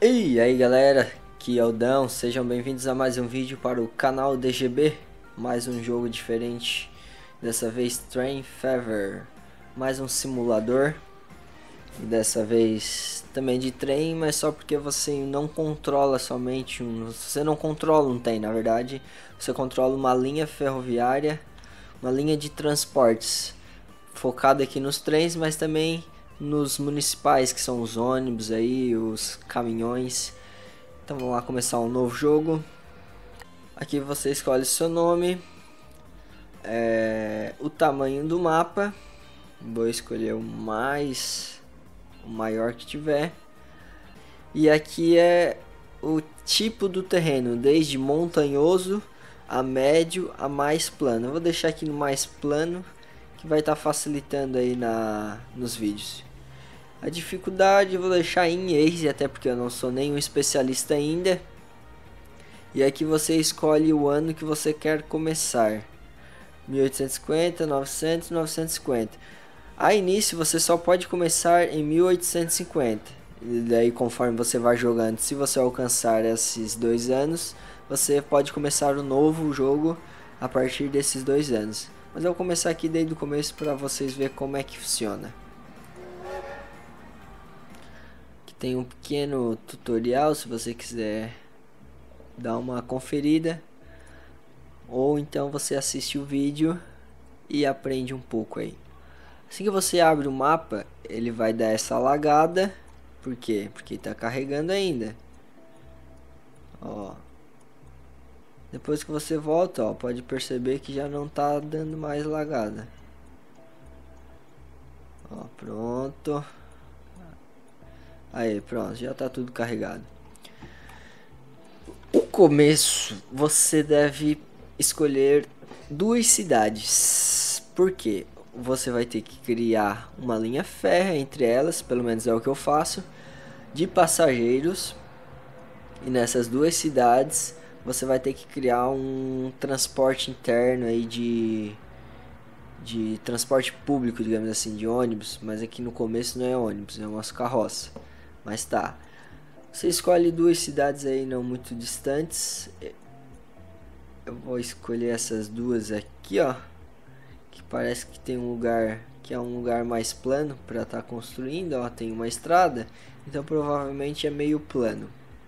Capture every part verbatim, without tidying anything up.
E aí galera, aqui é o Dão, sejam bem-vindos a mais um vídeo para o canal D G B. Mais um jogo diferente, dessa vez Train Fever, mais um simulador. E dessa vez também de trem, mas só porque você não controla somente um... Você não controla um trem, na verdade, você controla uma linha ferroviária, uma linha de transportes, focada aqui nos trens, mas também nos municipais, que são os ônibus aí, os caminhões. Então vamos lá começar um novo jogo. Aqui você escolhe seu nome, é, o tamanho do mapa. Vou escolher o mais, o maior que tiver. E aqui é o tipo do terreno, desde montanhoso a médio a mais plano. Eu vou deixar aqui no mais plano, que vai estar tá facilitando aí na, nos vídeos. A dificuldade eu vou deixar em Easy, até porque eu não sou nenhum especialista ainda. E aqui você escolhe o ano que você quer começar. mil oitocentos e cinquenta, novecentos, novecentos e cinquenta. A início você só pode começar em mil oitocentos e cinquenta. E daí conforme você vai jogando, se você alcançar esses dois anos, você pode começar o novo jogo a partir desses dois anos. Mas eu vou começar aqui desde o começo para vocês verem como é que funciona. Tem um pequeno tutorial se você quiser dar uma conferida, ou então você assiste o vídeo e aprende um pouco aí. Assim que você abre o mapa, ele vai dar essa lagada. Por quê? Porque está carregando ainda. Ó. Depois que você volta, ó, pode perceber que já não está dando mais lagada. Ó, pronto. Aí, pronto, já tá tudo carregado. O começo, você deve escolher duas cidades. Por quê? Você vai ter que criar uma linha férrea entre elas, pelo menos é o que eu faço, de passageiros. E nessas duas cidades, você vai ter que criar um transporte interno aí de... de transporte público, digamos assim, de ônibus. Mas aqui no começo não é ônibus, é umas carroças. Mas tá, você escolhe duas cidades aí não muito distantes. Eu vou escolher essas duas aqui, ó, que parece que tem um lugar que é um lugar mais plano para estar tá construindo, ó, tem uma estrada, então provavelmente é meio plano.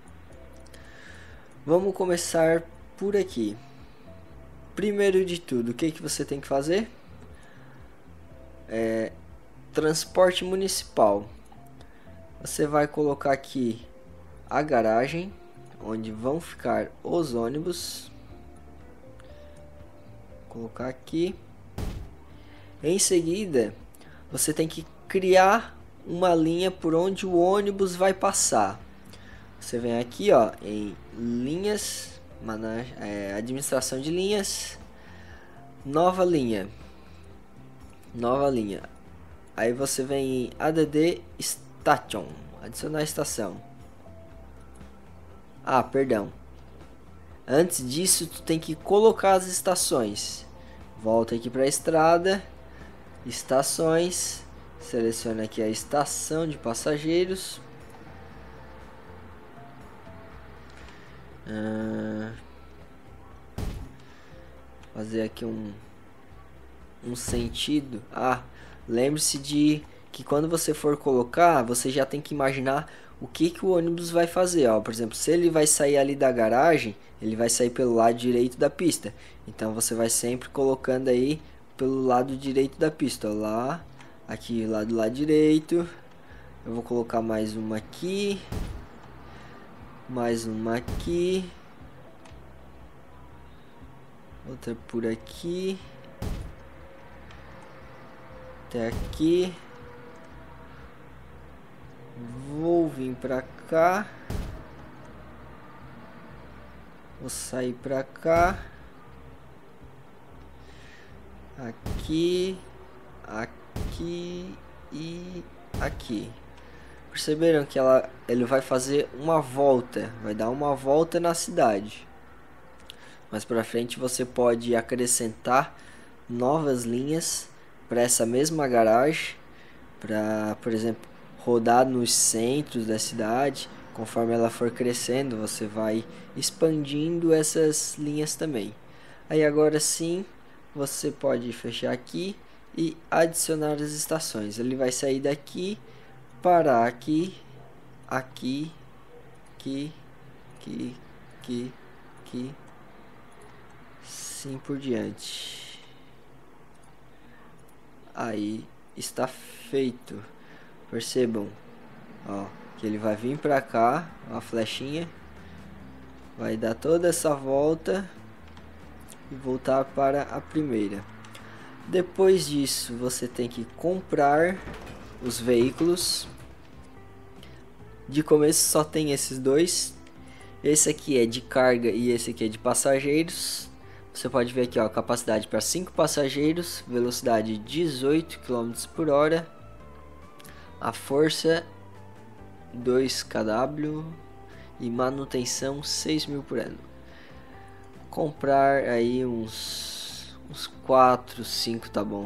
Vamos começar por aqui. Primeiro de tudo, o que que você tem que fazer? É transporte municipal. Você vai colocar aqui a garagem, onde vão ficar os ônibus. Vou colocar aqui. Em seguida, você tem que criar uma linha por onde o ônibus vai passar. Você vem aqui, ó, em linhas, manage, é, administração de linhas, nova linha, nova linha. Aí você vem em A D D Station, adicionar estação. Ah, perdão. Antes disso, tu tem que colocar as estações. Volta aqui para a estrada, estações, seleciona aqui a estação de passageiros. Ah, fazer aqui um um sentido. Ah, lembre-se de que quando você for colocar, você já tem que imaginar o que que o ônibus vai fazer, ó. Por exemplo, se ele vai sair ali da garagem, ele vai sair pelo lado direito da pista. Então você vai sempre colocando aí pelo lado direito da pista, ó, lá, aqui lá do lado direito. Eu vou colocar mais uma aqui, mais uma aqui, outra por aqui, até aqui. Vou vir pra cá, vou sair pra cá, aqui, aqui e aqui. Perceberam que ela, ele vai fazer uma volta, vai dar uma volta na cidade. Mais pra frente você pode acrescentar novas linhas para essa mesma garagem, para, por exemplo, rodar nos centros da cidade, Conforme ela for crescendo, você vai expandindo essas linhas também. Aí agora sim, você pode fechar aqui e adicionar as estações. Ele vai sair daqui, parar aqui, aqui, aqui, aqui, aqui, aqui, assim por diante. Aí está feito. Percebam, ó, que ele vai vir pra cá, uma flechinha, vai dar toda essa volta e voltar para a primeira. Depois disso, você tem que comprar os veículos. De começo só tem esses dois. Esse aqui é de carga e esse aqui é de passageiros. Você pode ver aqui, ó, capacidade para cinco passageiros, velocidade dezoito quilômetros por hora, a força dois quilowatt e manutenção seis mil por ano. Comprar aí uns uns quatro, cinco tá bom.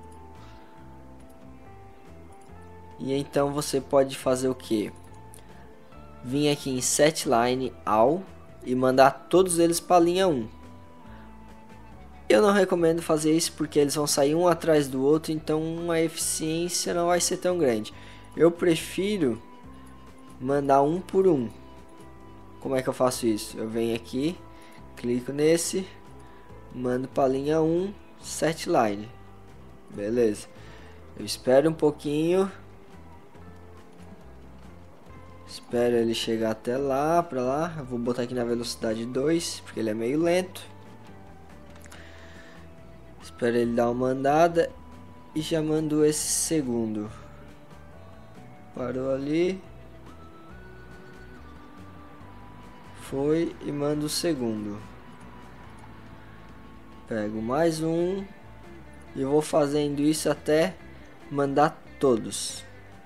E então você pode fazer o que? Vir aqui em set line all e mandar todos eles para a linha um. Eu não recomendo fazer isso porque eles vão sair um atrás do outro, então a eficiência não vai ser tão grande. Eu prefiro mandar um por um. Como é que eu faço isso? Eu venho aqui, clico nesse, mando para a linha um, set line. Beleza. Eu espero um pouquinho. Espero ele chegar até lá, para lá. Eu vou botar aqui na velocidade dois, porque ele é meio lento. Espero ele dar uma andada e já mando esse segundo. Parou ali. Foi e mando o segundo. Pego mais um e vou fazendo isso até mandar todos.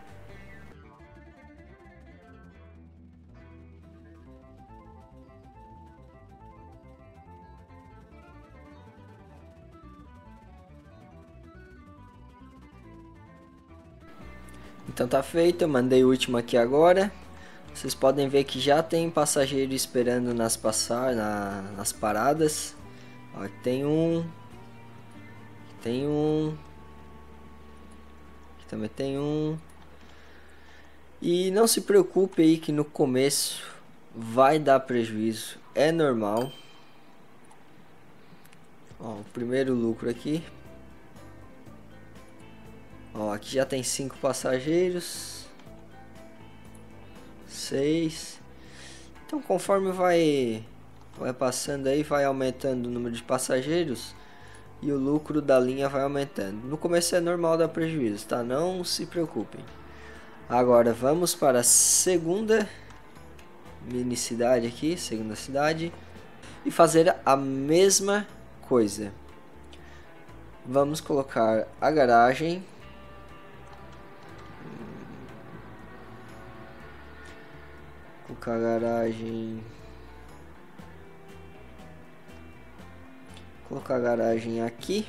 Então tá feito, eu mandei o último aqui agora. Vocês podem ver que já tem passageiro esperando nas passar, na, nas paradas. Ó, tem um, tem um, aqui também tem um. E não se preocupe aí que no começo vai dar prejuízo, é normal. Ó, o primeiro lucro aqui. Ó, aqui já tem cinco passageiros, seis. Então conforme vai vai passando aí, vai aumentando o número de passageiros e o lucro da linha vai aumentando. No começo é normal dar prejuízo, tá? Não se preocupem. Agora vamos para a segunda mini cidade aqui, segunda cidade, e fazer a mesma coisa. Vamos colocar a garagem. Colocar a garagem. Colocar a garagem aqui.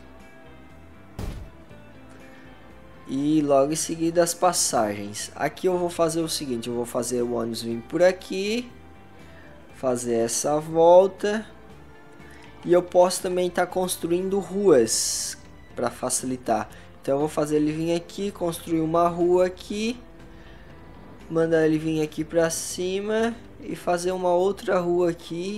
E logo em seguida as passagens. Aqui eu vou fazer o seguinte, eu vou fazer o ônibus vir por aqui, fazer essa volta. E eu posso também estar tá construindo ruas para facilitar. Então eu vou fazer ele vir aqui, construir uma rua aqui, mandar ele vir aqui para cima e fazer uma outra rua aqui.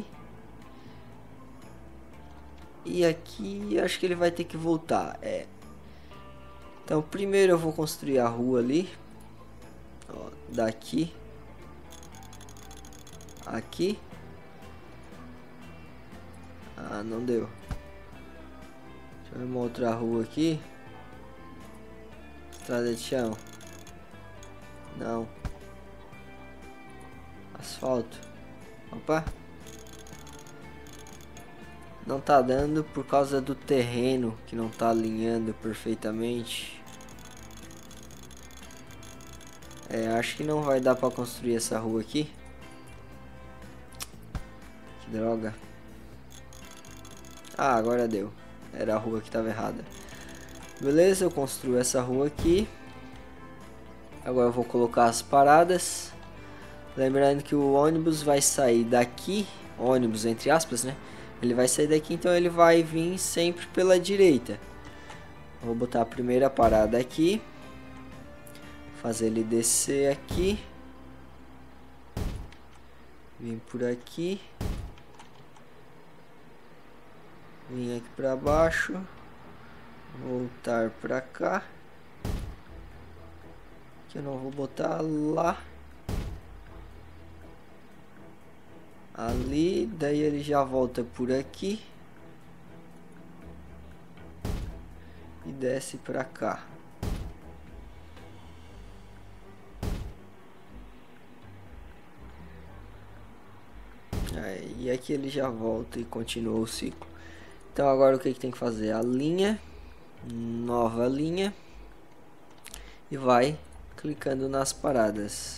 E aqui acho que ele vai ter que voltar. É. Então primeiro eu vou construir a rua ali. Ó, daqui. Aqui. Ah, não deu. Deixa eu ver uma outra rua aqui. Estrada de chão. Não. Asfalto. Opa. Não tá dando por causa do terreno que não tá alinhando perfeitamente. É, acho que não vai dar pra construir essa rua aqui. Que droga. Ah, agora deu. Era a rua que estava errada. Beleza, eu construo essa rua aqui. Agora eu vou colocar as paradas. Lembrando que o ônibus vai sair daqui, ônibus entre aspas, né? Ele vai sair daqui, então ele vai vir sempre pela direita. Vou botar a primeira parada aqui, fazer ele descer aqui, vir por aqui, vir aqui para baixo, voltar para cá, que eu não vou botar lá, ali, daí ele já volta por aqui e desce para cá. Aí, e aqui ele já volta e continua o ciclo. Então agora o que, que tem que fazer? A linha, nova linha, e vai clicando nas paradas.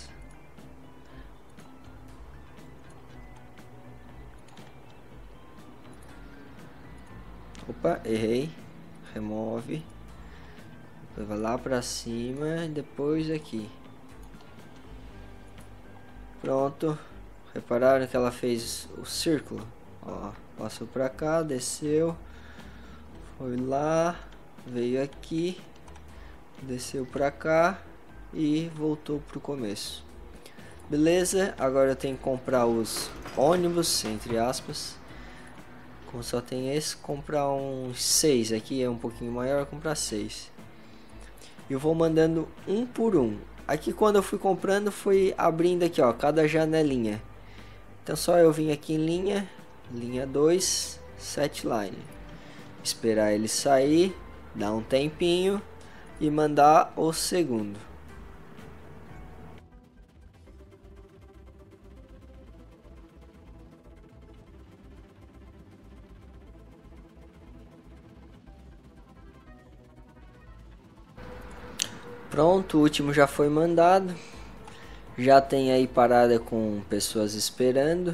Opa, errei. Remove. Depois vai lá pra cima e depois aqui. Pronto. Repararam que ela fez o círculo? Ó, passou pra cá, desceu. Foi lá. Veio aqui. Desceu pra cá. E voltou pro começo. Beleza? Agora eu tenho que comprar os ônibus, entre aspas. Como só tem esse, comprar uns seis. Aqui é um pouquinho maior, comprar seis. E eu vou mandando um por um. Aqui quando eu fui comprando, fui abrindo aqui, ó, cada janelinha. Então só eu vim aqui em linha, linha dois, set line. Esperar ele sair, dar um tempinho e mandar o segundo. Pronto, o último já foi mandado. Já tem aí parada com pessoas esperando.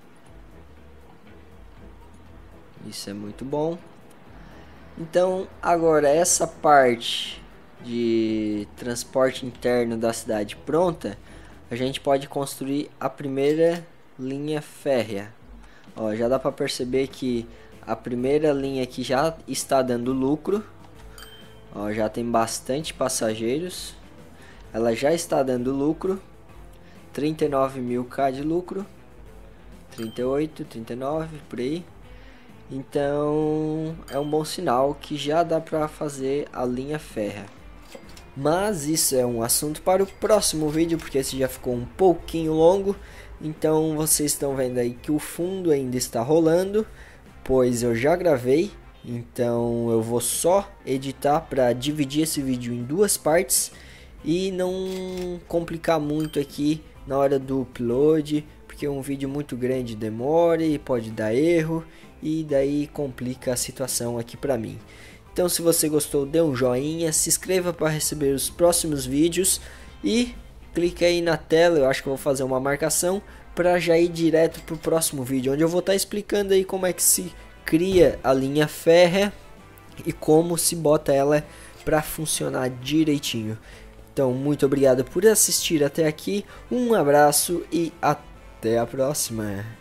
Isso é muito bom. Então agora essa parte de transporte interno da cidade pronta, a gente pode construir a primeira linha férrea. Ó, já dá para perceber que a primeira linha aqui já está dando lucro. Ó, já tem bastante passageiros. Ela já está dando lucro. trinta e nove mil K de lucro. trinta e oito, trinta e nove, por aí. Então é um bom sinal que já dá para fazer a linha férrea. Mas isso é um assunto para o próximo vídeo, porque esse já ficou um pouquinho longo. Então vocês estão vendo aí que o fundo ainda está rolando, pois eu já gravei. Então eu vou só editar para dividir esse vídeo em duas partes e não complicar muito aqui na hora do upload, porque um vídeo muito grande demora e pode dar erro e daí complica a situação aqui para mim. Então se você gostou, dê um joinha, se inscreva para receber os próximos vídeos e clique aí na tela, eu acho que eu vou fazer uma marcação para já ir direto para o próximo vídeo, onde eu vou estar explicando aí como é que se cria a linha férrea e como se bota ela para funcionar direitinho. Então, muito obrigado por assistir até aqui, um abraço e até a próxima.